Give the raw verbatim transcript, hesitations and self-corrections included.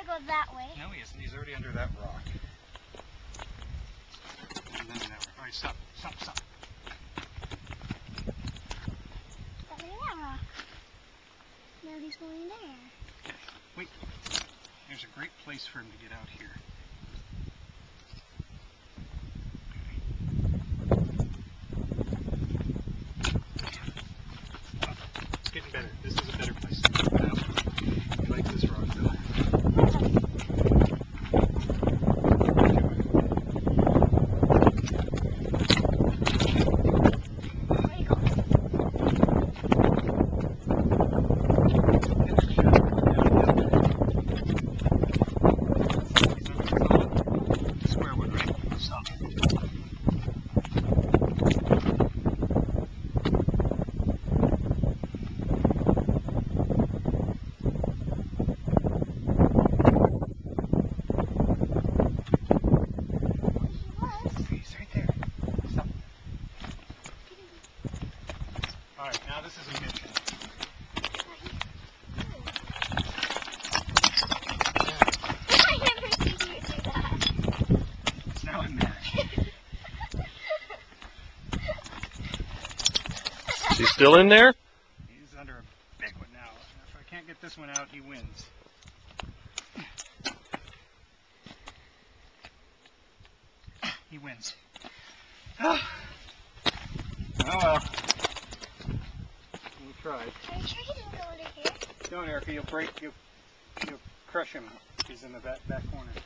to go that way. No, he isn't. He's already under that rock. He's under that rock. All right, stop. Stop, stop. Stop under that rock. Now he's going there. Okay, wait. There's a great place for him to get out here. It's getting better. This is a better place to go now. You like this rock, though? Alright, now this is a mission. I never seen you do that. It's now a match. Is he still in there? He's under a big one now. If I can't get this one out, he wins. He wins. Oh well. We tried. Are you sure he didn't go under here? Don't, Erica. You'll break. You'll, you'll crush him. He's in the back, back corner.